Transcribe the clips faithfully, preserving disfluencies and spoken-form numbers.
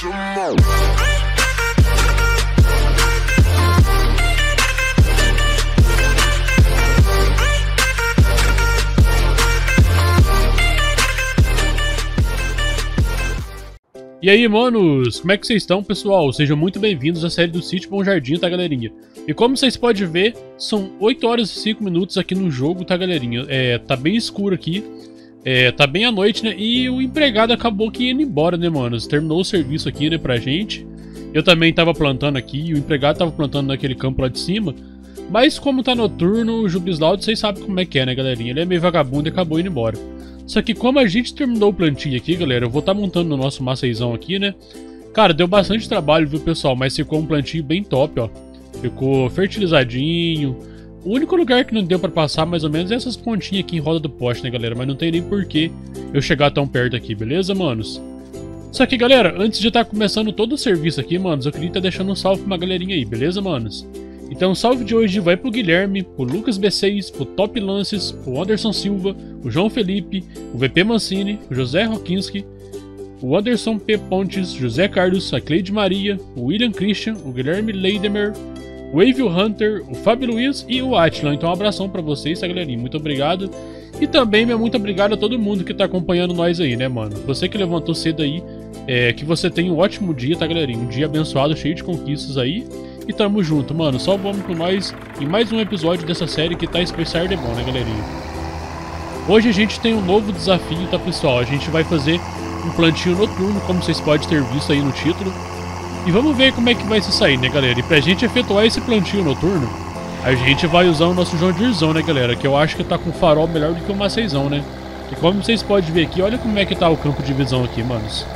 E aí, manos, como é que vocês estão, pessoal? Sejam muito bem-vindos à série do Sítio Bom Jardim, tá, galerinha? E como vocês podem ver, são oito horas e cinco minutos aqui no jogo, tá, galerinha? É, tá bem escuro aqui, é, tá bem à noite, né? E o empregado acabou que indo embora, né, manos? Terminou o serviço aqui, né, pra gente. Eu também tava plantando aqui, o empregado tava plantando naquele campo lá de cima. Mas como tá noturno, o Jubislaud, vocês sabem como é que é, né, galerinha? Ele é meio vagabundo e acabou indo embora. Só que como a gente terminou o plantio aqui, galera, eu vou estar tá montando no nosso maceizão aqui, né? Cara, deu bastante trabalho, viu, pessoal? Mas ficou um plantio bem top, ó. Ficou fertilizadinho. O único lugar que não deu pra passar, mais ou menos, é essas pontinhas aqui em roda do poste, né, galera? Mas não tem nem porquê eu chegar tão perto aqui, beleza, manos? Só que, galera, antes de estar tá começando todo o serviço aqui, manos, eu queria estar tá deixando um salve pra uma galerinha aí, beleza, manos? Então o salve de hoje vai pro Guilherme, pro Lucas B seis, pro Top Lances, pro Anderson Silva, o João Felipe, o V P Mancini, o José Rokinski, o Anderson P. Pontes, José Carlos, a Cleide Maria, o William Christian, o Guilherme Leidemer, o Avil Hunter, o Fábio Luiz e o Atila. Então um abração pra vocês, tá, galerinha? Muito obrigado. E também, meu muito obrigado a todo mundo que tá acompanhando nós aí, né, mano? Você que levantou cedo aí, é, que você tenha um ótimo dia, tá, galerinha? Um dia abençoado, cheio de conquistas aí. E tamo junto, mano. Só vamos com nós em mais um episódio dessa série que tá especial de bom, né, galerinha? Hoje a gente tem um novo desafio, tá, pessoal? A gente vai fazer um plantio noturno, como vocês podem ter visto aí no título. E vamos ver como é que vai se sair, né, galera? E pra gente efetuar esse plantio noturno, a gente vai usar o nosso John Deerezão, né, galera? Que eu acho que tá com farol melhor do que o maceizão, né? E como vocês podem ver aqui, olha como é que tá o campo de visão aqui, manos.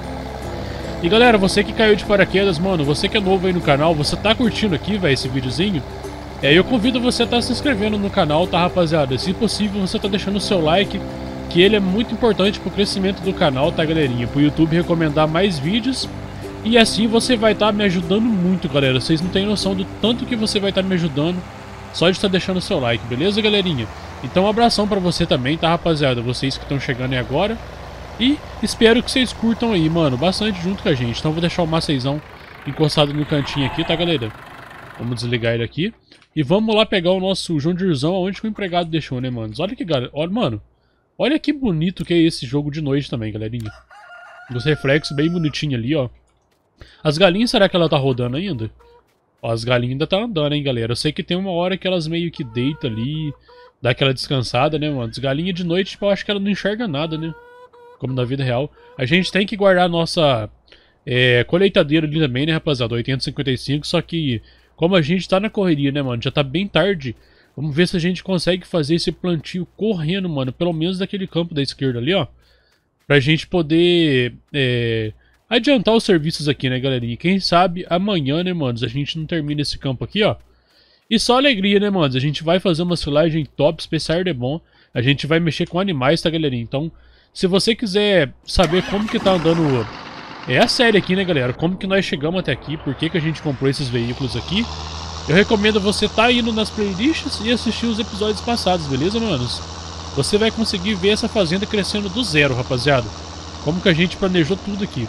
E galera, você que caiu de paraquedas, mano, você que é novo aí no canal, você tá curtindo aqui, velho, esse videozinho? É, eu convido você a tá se inscrevendo no canal, tá, rapaziada? Se possível, você tá deixando o seu like, que ele é muito importante pro crescimento do canal, tá, galerinha? Pro YouTube recomendar mais vídeos. E assim você vai estar tá me ajudando muito, galera. Vocês não têm noção do tanto que você vai estar tá me ajudando só de estar tá deixando o seu like, beleza, galerinha? Então um abração pra você também, tá, rapaziada? Vocês que estão chegando aí agora. E espero que vocês curtam aí, mano, bastante junto com a gente. Então vou deixar o maceizão encostado no cantinho aqui, tá, galera? Vamos desligar ele aqui. E vamos lá pegar o nosso John Deerezão aonde que o empregado deixou, né, mano? Olha que, galera, olha, mano. Olha que bonito que é esse jogo de noite também, galerinha. Os reflexos bem bonitinho ali, ó. As galinhas, será que ela tá rodando ainda? Ó, as galinhas ainda tá andando, hein, galera. Eu sei que tem uma hora que elas meio que deitam ali, dá aquela descansada, né, mano? As galinhas de noite, tipo, eu acho que ela não enxerga nada, né? Como na vida real. A gente tem que guardar a nossa é, colheitadeira ali também, né, rapaziada? oitenta e cinquenta e cinco, só que como a gente tá na correria, né, mano? Já tá bem tarde. Vamos ver se a gente consegue fazer esse plantio correndo, mano. Pelo menos daquele campo da esquerda ali, ó. Pra gente poder é, adiantar os serviços aqui, né, galerinha? Quem sabe amanhã, né, manos, a gente não termina esse campo aqui, ó. E só alegria, né, manos? A gente vai fazer uma silagem top, especial de bom. A gente vai mexer com animais, tá, galerinha? Então, se você quiser saber como que tá andando é a série aqui, né, galera? Como que nós chegamos até aqui, por que que a gente comprou esses veículos aqui, eu recomendo você tá indo nas playlists e assistir os episódios passados, beleza, manos? Você vai conseguir ver essa fazenda crescendo do zero, rapaziada. Como que a gente planejou tudo aqui.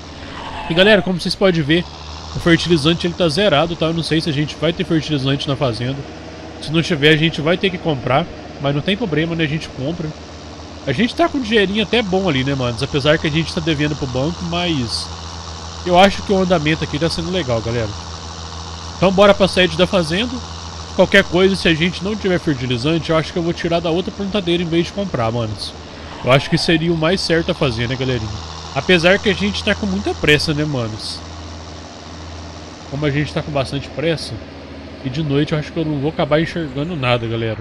E galera, como vocês podem ver, o fertilizante ele tá zerado, tá? Eu não sei se a gente vai ter fertilizante na fazenda. Se não tiver, a gente vai ter que comprar, mas não tem problema, né? A gente compra. A gente tá com um dinheirinho até bom ali, né, manos? Apesar que a gente tá devendo pro banco, mas eu acho que o andamento aqui tá sendo legal, galera. Então bora pra sede da fazenda. Qualquer coisa, se a gente não tiver fertilizante, eu acho que eu vou tirar da outra plantadeira em vez de comprar, manos. Eu acho que seria o mais certo a fazer, né, galerinha? Apesar que a gente tá com muita pressa, né, manos? Como a gente tá com bastante pressa, e de noite eu acho que eu não vou acabar enxergando nada, galera.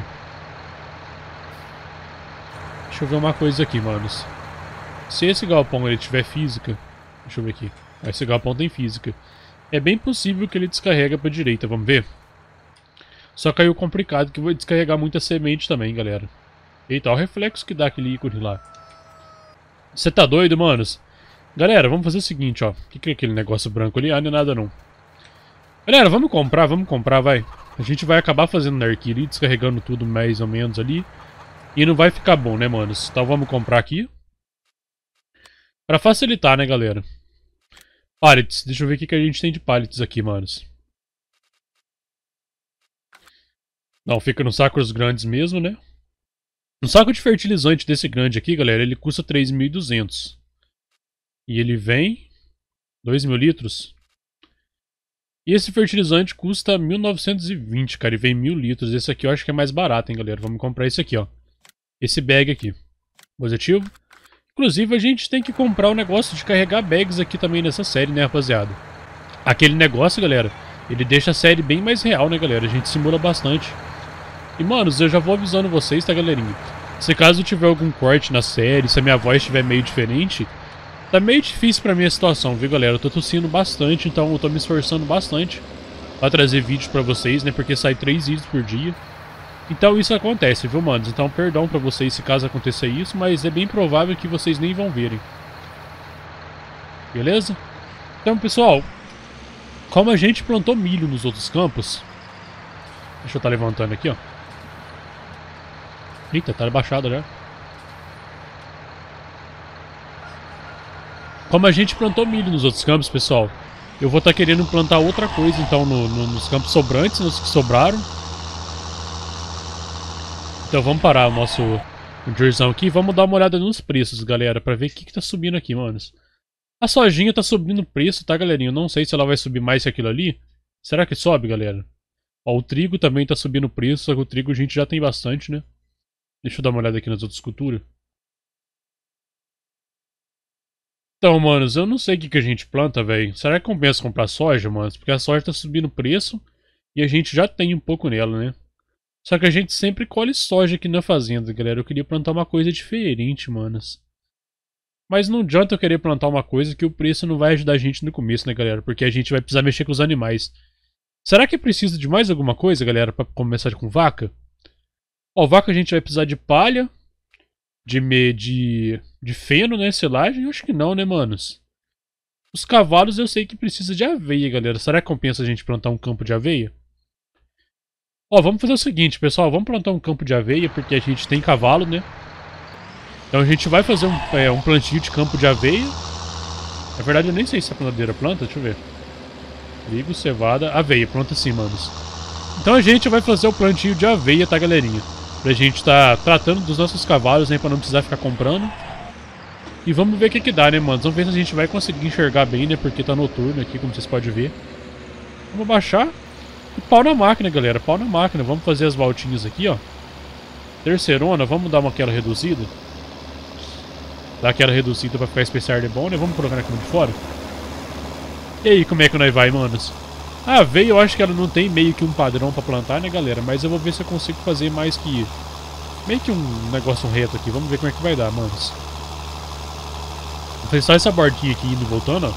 Deixa eu ver uma coisa aqui, manos. Se esse galpão ele tiver física... Deixa eu ver aqui. Esse galpão tem física. É bem possível que ele descarrega pra direita, vamos ver? Só caiu complicado que vai descarregar muita semente também, galera. Eita, olha o reflexo que dá aquele ícone lá. Você tá doido, manos? Galera, vamos fazer o seguinte, ó. O que, que é aquele negócio branco ali? Ah, não é nada não. Galera, vamos comprar, vamos comprar, vai. A gente vai acabar fazendo narquia ali, descarregando tudo mais ou menos ali. E não vai ficar bom, né, manos? Então vamos comprar aqui. Pra facilitar, né, galera? Pallets. Deixa eu ver o que, que a gente tem de pallets aqui, manos. Não, fica nos sacos grandes mesmo, né? Um saco de fertilizante desse grande aqui, galera, ele custa três mil e duzentos. E ele vem... dois mil litros. E esse fertilizante custa mil novecentos e vinte, cara, e vem mil litros. Esse aqui eu acho que é mais barato, hein, galera. Vamos comprar esse aqui, ó. Esse bag aqui. Positivo. Inclusive, a gente tem que comprar o negócio de carregar bags aqui também nessa série, né, rapaziada? Aquele negócio, galera, ele deixa a série bem mais real, né, galera? A gente simula bastante. E, manos, eu já vou avisando vocês, tá, galerinha? Se caso tiver algum corte na série, se a minha voz estiver meio diferente, tá meio difícil pra mim a situação, viu, galera? Eu tô tossindo bastante, então eu tô me esforçando bastante pra trazer vídeos pra vocês, né? Porque sai três vídeos por dia. Então isso acontece, viu, manos? Então perdão pra vocês se caso aconteça isso, mas é bem provável que vocês nem vão verem. Beleza? Então, pessoal, como a gente plantou milho nos outros campos... Deixa eu estar levantando aqui, ó. Eita, tá abaixado já. Como a gente plantou milho nos outros campos, pessoal, eu vou estar querendo plantar outra coisa, então, no, no, nos campos sobrantes, nos que sobraram. Então vamos parar o nosso dirzão aqui e vamos dar uma olhada nos preços, galera, pra ver o que, que tá subindo aqui, manos. A sojinha tá subindo o preço, tá, galerinha? Eu não sei se ela vai subir mais que aquilo ali. Será que sobe, galera? Ó, o trigo também tá subindo o preço, só que o trigo a gente já tem bastante, né? Deixa eu dar uma olhada aqui nas outras culturas. Então, manos, eu não sei o que, que a gente planta, velho. Será que compensa comprar soja, manos? Porque a soja tá subindo o preço e a gente já tem um pouco nela, né? Só que a gente sempre colhe soja aqui na fazenda, galera. Eu queria plantar uma coisa diferente, manos. Mas não adianta eu querer plantar uma coisa que o preço não vai ajudar a gente no começo, né, galera? Porque a gente vai precisar mexer com os animais. Será que precisa de mais alguma coisa, galera, pra começar com vaca? Ó, vaca a gente vai precisar de palha, de, me, de, de feno, né, silagem? Eu acho que não, né, manos? Os cavalos eu sei que precisa de aveia, galera. Será que compensa a gente plantar um campo de aveia? Ó, vamos fazer o seguinte, pessoal. Vamos plantar um campo de aveia, porque a gente tem cavalo, né? Então a gente vai fazer um, é, um plantio de campo de aveia. Na verdade, eu nem sei se a plantadeira planta, deixa eu ver. Trigo, cevada, aveia, planta sim, manos. Então a gente vai fazer o plantio de aveia, tá, galerinha? Pra gente tá tratando dos nossos cavalos, né? Pra não precisar ficar comprando. E vamos ver o que que dá, né, manos? Vamos ver se a gente vai conseguir enxergar bem, né? Porque tá noturno aqui, como vocês podem ver. Vamos baixar. E pau na máquina, galera. Pau na máquina. Vamos fazer as voltinhas aqui, ó. Terceirona, vamos dar uma aquela reduzida. Dar aquela reduzida pra ficar especial de bom, né? Vamos colocar na cama de fora. E aí, como é que nós vai, manos? A aveia, eu acho que ela não tem meio que um padrão pra plantar, né, galera? Mas eu vou ver se eu consigo fazer mais que... meio que um negócio reto aqui. Vamos ver como é que vai dar, manos. Vou fazer só essa bordinha aqui indo e voltando, ó.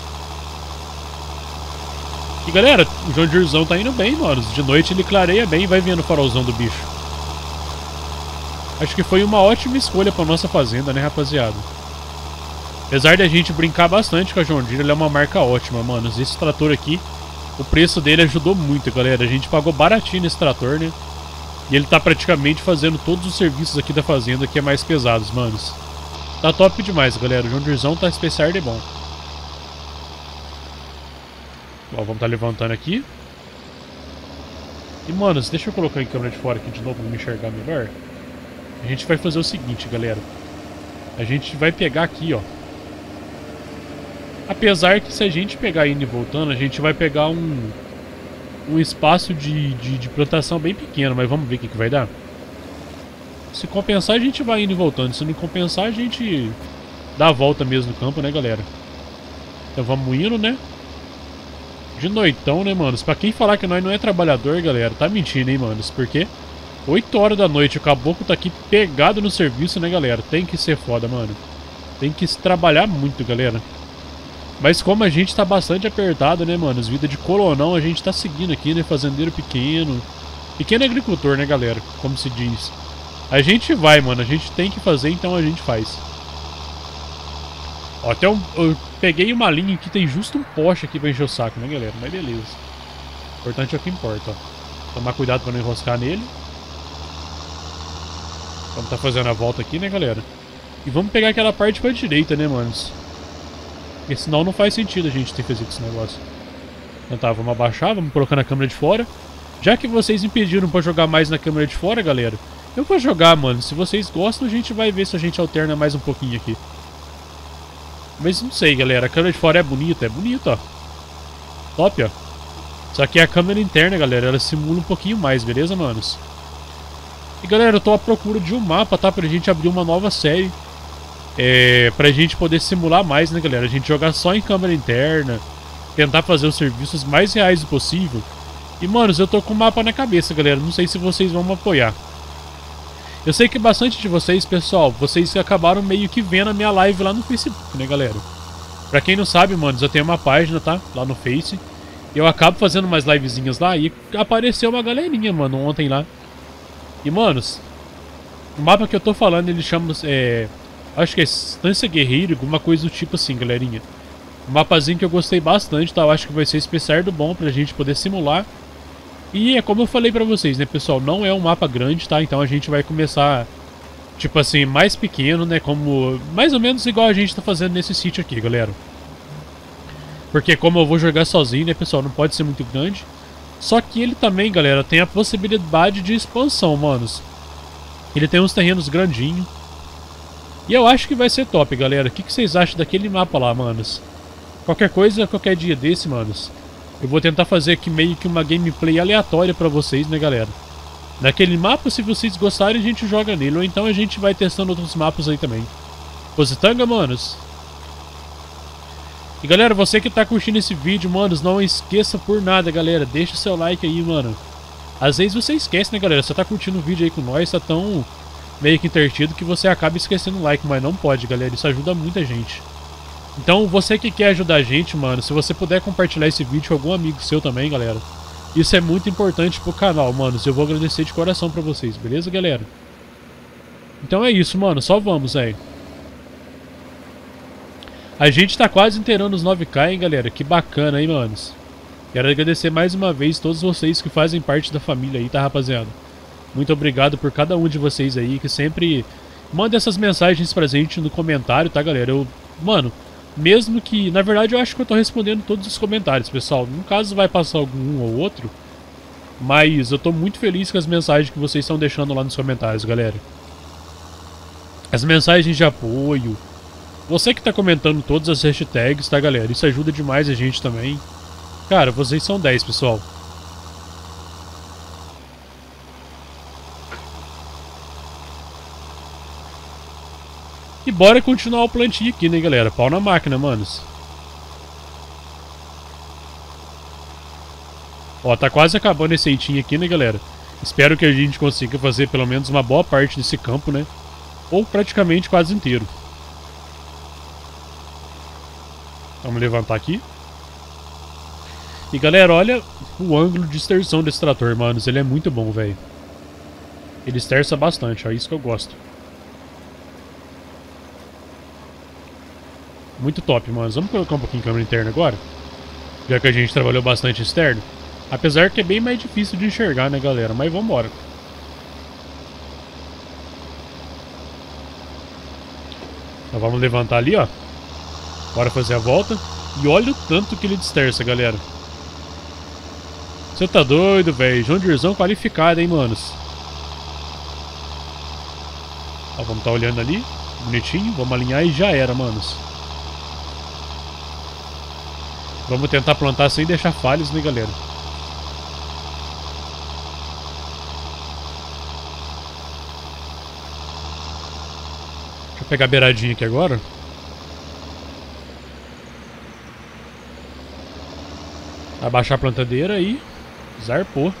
E, galera, o John Deerezão tá indo bem, manos. De noite ele clareia bem e vai vendo o farolzão do bicho. Acho que foi uma ótima escolha pra nossa fazenda, né, rapaziada? Apesar de a gente brincar bastante com a John Deere, ele é uma marca ótima, manos. Esse trator aqui, o preço dele ajudou muito, galera. A gente pagou baratinho nesse trator, né? E ele tá praticamente fazendo todos os serviços aqui da fazenda que é mais pesados, manos. Tá top demais, galera. O John Deerezão tá especial de bom. Ó, vamos tá levantando aqui. E, manos, deixa eu colocar em câmera de fora aqui de novo pra me enxergar melhor. A gente vai fazer o seguinte, galera. A gente vai pegar aqui, ó. Apesar que se a gente pegar indo e voltando, a gente vai pegar um, um espaço de, de, de plantação bem pequeno. Mas vamos ver o que, que vai dar. Se compensar, a gente vai indo e voltando. Se não compensar, a gente dá a volta mesmo no campo, né, galera? Então vamos indo, né? De noitão, né, manos? Pra quem falar que nós não é trabalhador, galera, tá mentindo, hein, manos? Porque oito horas da noite, o caboclo tá aqui pegado no serviço, né, galera? Tem que ser foda, mano. Tem que trabalhar muito, galera. Mas como a gente tá bastante apertado, né, mano? Vida de colonão, a gente tá seguindo aqui, né? Fazendeiro pequeno. Pequeno agricultor, né, galera? Como se diz. A gente vai, mano. A gente tem que fazer, então a gente faz. Ó, até um, eu peguei uma linha que tem justo um poste aqui pra encher o saco, né, galera? Mas beleza. O importante é o que importa, ó. Tomar cuidado pra não enroscar nele. Vamos tá fazendo a volta aqui, né, galera? E vamos pegar aquela parte pra direita, né, manos? Porque senão não faz sentido a gente ter feito esse negócio. Então tá, vamos abaixar, vamos colocar na câmera de fora. Já que vocês impediram pra jogar mais na câmera de fora, galera, eu vou jogar, mano. Se vocês gostam, a gente vai ver se a gente alterna mais um pouquinho aqui. Mas não sei, galera. A câmera de fora é bonita, é bonita, ó. Top, ó. Só que a câmera interna, galera, ela simula um pouquinho mais, beleza, manos? E, galera, eu tô à procura de um mapa, tá? Pra gente abrir uma nova série. É... Pra gente poder simular mais, né, galera? A gente jogar só em câmera interna. Tentar fazer os serviços mais reais possível. E, manos, eu tô com o mapa na cabeça, galera. Não sei se vocês vão me apoiar. Eu sei que bastante de vocês, pessoal, vocês acabaram meio que vendo a minha live lá no Facebook, né, galera? Pra quem não sabe, manos, eu tenho uma página, tá? Lá no Face. E eu acabo fazendo umas livezinhas lá e apareceu uma galerinha, mano, ontem lá. E, manos, o mapa que eu tô falando, ele chama... É, acho que é Estância Guerreiro, alguma coisa do tipo assim, galerinha. Um mapazinho que eu gostei bastante, tá? Eu acho que vai ser especial do bom pra gente poder simular. E é como eu falei pra vocês, né, pessoal? Não é um mapa grande, tá? Então a gente vai começar, tipo assim, mais pequeno, né? Como... Mais ou menos igual a gente tá fazendo nesse sítio aqui, galera. Porque como eu vou jogar sozinho, né, pessoal? Não pode ser muito grande. Só que ele também, galera, tem a possibilidade de expansão, manos. Ele tem uns terrenos grandinhos. E eu acho que vai ser top, galera. O que, que vocês acham daquele mapa lá, manos? Qualquer coisa, qualquer dia desse, manos, eu vou tentar fazer aqui meio que uma gameplay aleatória pra vocês, né, galera? Naquele mapa, se vocês gostarem, a gente joga nele. Ou então a gente vai testando outros mapas aí também. Positanga, manos. E, galera, você que tá curtindo esse vídeo, manos, não esqueça por nada, galera. Deixa seu like aí, mano. Às vezes você esquece, né, galera? Você tá curtindo o vídeo aí com nós, tá tão meio que entretido que você acaba esquecendo o like. Mas não pode, galera. Isso ajuda muita gente. Então, você que quer ajudar a gente, mano, se você puder compartilhar esse vídeo com algum amigo seu também, galera. Isso é muito importante pro canal, manos. Eu vou agradecer de coração pra vocês, beleza, galera? Então é isso, mano. Só vamos, velho. A gente tá quase inteirando os nove K, hein, galera? Que bacana, hein, manos? Quero agradecer mais uma vez todos vocês que fazem parte da família aí, tá, rapaziada? Muito obrigado por cada um de vocês aí que sempre manda essas mensagens pra gente no comentário, tá, galera? Eu, mano... Mesmo que, na verdade, eu acho que eu tô respondendo todos os comentários, pessoal. No caso, vai passar algum ou outro. Mas eu tô muito feliz com as mensagens que vocês estão deixando lá nos comentários, galera. As mensagens de apoio. Você que tá comentando todas as hashtags, tá, galera? Isso ajuda demais a gente também. Cara, vocês são dez, pessoal. E bora continuar o plantio aqui, né, galera? Pau na máquina, manos. Ó, tá quase acabando esse eitinho aqui, né, galera? Espero que a gente consiga fazer pelo menos uma boa parte desse campo, né? Ou praticamente quase inteiro. Vamos levantar aqui. E, galera, olha o ângulo de extensão desse trator, manos. Ele é muito bom, velho. Ele esterça bastante, ó. Isso que eu gosto. Muito top, mano. Vamos colocar um pouquinho de câmera interna agora. Já que a gente trabalhou bastante externo. Apesar que é bem mais difícil de enxergar, né, galera? Mas vambora. Então vamos levantar ali, ó. Bora fazer a volta. E olha o tanto que ele desterça, galera. Você tá doido, velho. João Dirzão qualificado, hein, manos. Ó, vamos tá olhando ali. Bonitinho. Vamos alinhar e já era, manos. Vamos tentar plantar sem deixar falhas, né, galera? Deixa eu pegar a beiradinha aqui agora. Abaixar a plantadeira e zarpou.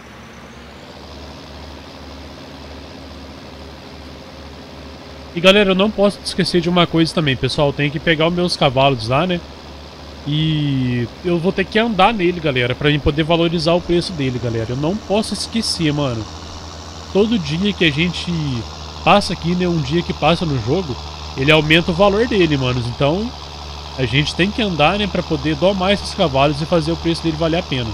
E, galera, eu não posso esquecer de uma coisa também, pessoal. Tem que pegar os meus cavalos lá, né? E eu vou ter que andar nele, galera, pra mim poder valorizar o preço dele, galera. Eu não posso esquecer, mano. Todo dia que a gente passa aqui, né, um dia que passa no jogo, ele aumenta o valor dele, manos. Então, a gente tem que andar, né, pra poder domar esses cavalos e fazer o preço dele valer a pena.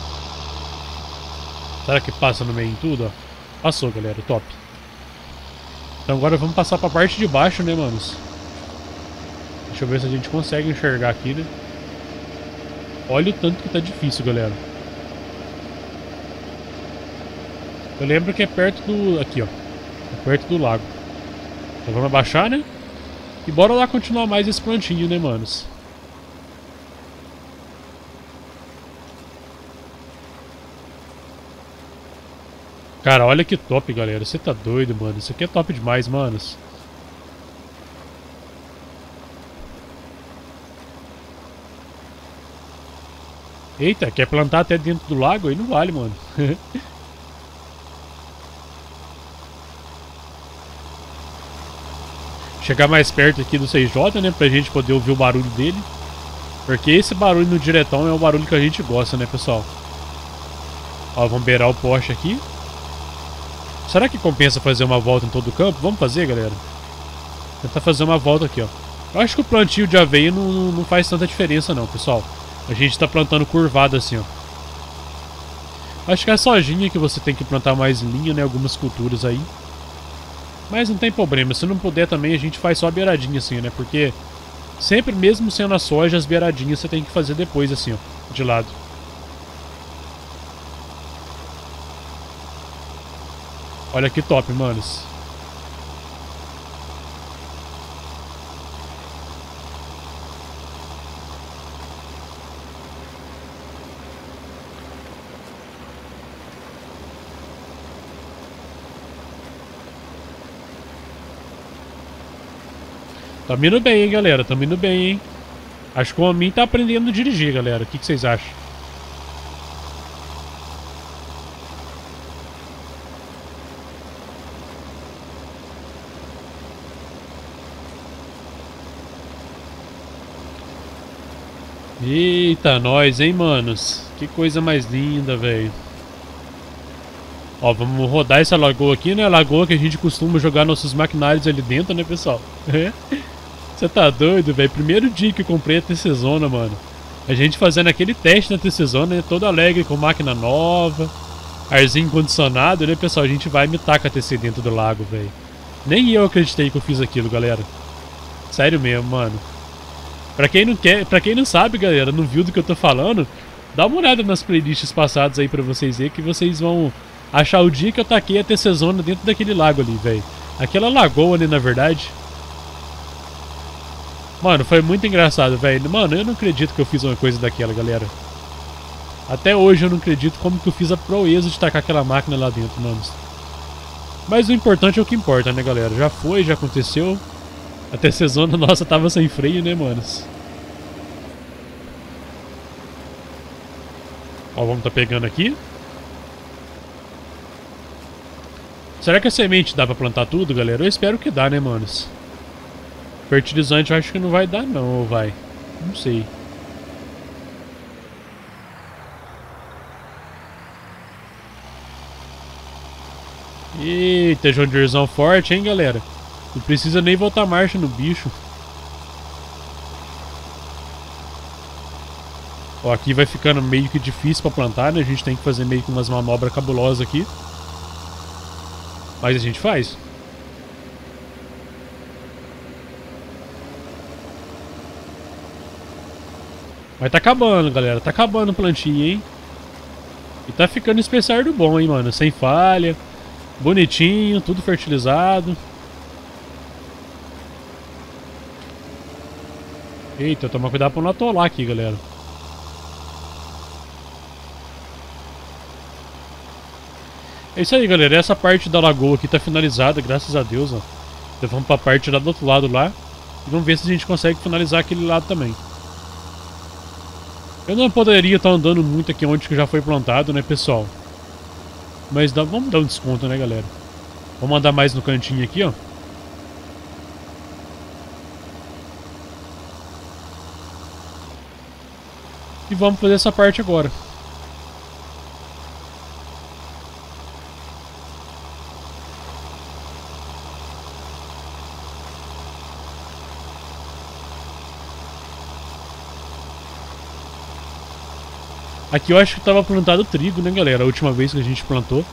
Será que passa no meio em tudo, ó? Passou, galera, top. Então agora vamos passar pra parte de baixo, né, manos? Deixa eu ver se a gente consegue enxergar aqui, né? Olha o tanto que tá difícil, galera. Eu lembro que é perto do... Aqui, ó. É perto do lago. Então vamos abaixar, né? E bora lá continuar mais esse plantinho, né, manos? Cara, olha que top, galera. Você tá doido, mano. Isso aqui é top demais, manos. Eita, quer plantar até dentro do lago? Aí não vale, mano. Chegar mais perto aqui do C J, né? Pra gente poder ouvir o barulho dele. Porque esse barulho no diretão é o barulho que a gente gosta, né, pessoal? Ó, vamos beirar o poste aqui. Será que compensa fazer uma volta em todo o campo? Vamos fazer, galera? Tentar fazer uma volta aqui, ó. Eu acho que o plantio de aveia não, não faz tanta diferença não, pessoal. A gente tá plantando curvado assim, ó. Acho que é a sojinha que você tem que plantar mais em linha, né? Algumas culturas aí. Mas não tem problema. Se não puder também, a gente faz só a beiradinha assim, né? Porque sempre, mesmo sendo a soja, as beiradinhas você tem que fazer depois assim, ó. De lado. Olha que top, manos. Tamo indo bem, hein, galera. Tamo indo bem, hein. Acho que o homem tá aprendendo a dirigir, galera. O que, que vocês acham? Eita, nós, hein, manos. Que coisa mais linda, velho. Ó, vamos rodar essa lagoa aqui, né? A lagoa que a gente costuma jogar nossos maquinários ali dentro, né, pessoal? Você tá doido, velho? Primeiro dia que eu comprei a T C Zona, mano. A gente fazendo aquele teste na T C Zona, né? Todo alegre, com máquina nova, arzinho condicionado, né, pessoal? A gente vai imitar com a T C dentro do lago, velho. Nem eu acreditei que eu fiz aquilo, galera. Sério mesmo, mano. Pra quem não quer, pra quem não sabe, galera, não viu do que eu tô falando, dá uma olhada nas playlists passadas aí pra vocês verem que vocês vão achar o dia que eu taquei a T C Zona dentro daquele lago ali, velho. Aquela lagoa ali, na verdade. Mano, foi muito engraçado, velho. Mano, eu não acredito que eu fiz uma coisa daquela, galera. Até hoje eu não acredito como que eu fiz a proeza de tacar aquela máquina lá dentro, mano. Mas o importante é o que importa, né, galera? Já foi, já aconteceu. A T C Zona nossa tava sem freio, né, manos? Ó, vamos tá pegando aqui. Será que a semente dá pra plantar tudo, galera? Eu espero que dá, né, manos? Fertilizante eu acho que não vai dar, não, ou vai? Não sei. Eita, John Deerezão forte, hein, galera? Não precisa nem voltar marcha no bicho. Ó, aqui vai ficando meio que difícil pra plantar, né? A gente tem que fazer meio que umas manobras cabulosas aqui. Mas a gente faz. Mas tá acabando, galera. Tá acabando o plantinho, hein? E tá ficando especial do bom, hein, mano? Sem falha. Bonitinho, tudo fertilizado. Eita, toma cuidado pra não atolar aqui, galera. É isso aí, galera. Essa parte da lagoa aqui tá finalizada, graças a Deus, ó. Então vamos pra parte lá do outro lado lá. E vamos ver se a gente consegue finalizar aquele lado também. Eu não poderia estar andando muito aqui onde que já foi plantado, né, pessoal? Mas dá, vamos dar um desconto, né, galera? Vamos andar mais no cantinho aqui, ó. E vamos fazer essa parte agora. Aqui eu acho que tava plantado trigo, né, galera? A última vez que a gente plantou.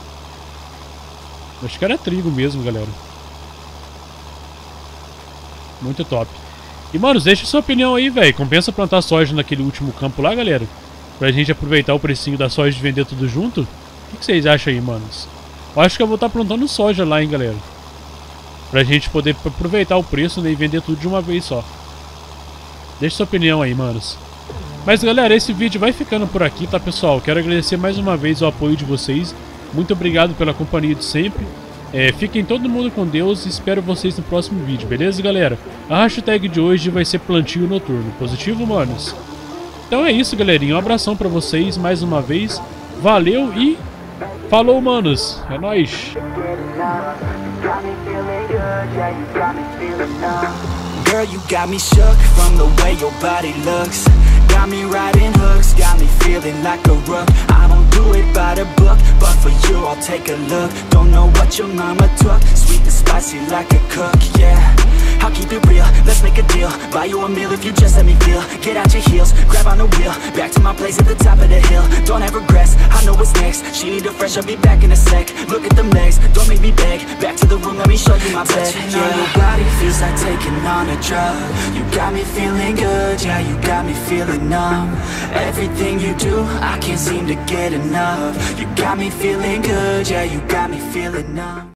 Acho que era trigo mesmo, galera. Muito top. E, manos, deixa sua opinião aí, velho. Compensa plantar soja naquele último campo lá, galera? Pra gente aproveitar o precinho da soja e vender tudo junto? O que vocês acham aí, manos? Eu acho que eu vou estar plantando soja lá, hein, galera. Pra gente poder aproveitar o preço, né, e vender tudo de uma vez só. Deixa sua opinião aí, manos. Mas, galera, esse vídeo vai ficando por aqui, tá, pessoal? Quero agradecer mais uma vez o apoio de vocês. Muito obrigado pela companhia de sempre. É, fiquem todo mundo com Deus e espero vocês no próximo vídeo, beleza, galera? A hashtag de hoje vai ser plantio noturno. Positivo, manos? Então é isso, galerinha. Um abração pra vocês mais uma vez. Valeu e... falou, manos! É nóis! Girl, you got me shook from the way your body looks. Got me riding hooks, got me feeling like a rook. I don't do it by the book, but for you I'll take a look. Don't know what your mama took, sweet and spicy like a cook, yeah. I'll keep it real, let's make a deal. Buy you a meal if you just let me feel. Get out your heels, grab on the wheel. Back to my place at the top of the hill. Don't have regrets, I know what's next. She need a fresh, I'll be back in a sec. Look at them legs, don't make me beg. Back to the room, let me show you my bed. Touching on your body feels like taking on a drug. You got me feeling good, yeah, you got me feeling numb. Everything you do, I can't seem to get enough. You got me feeling good, yeah, you got me feeling numb.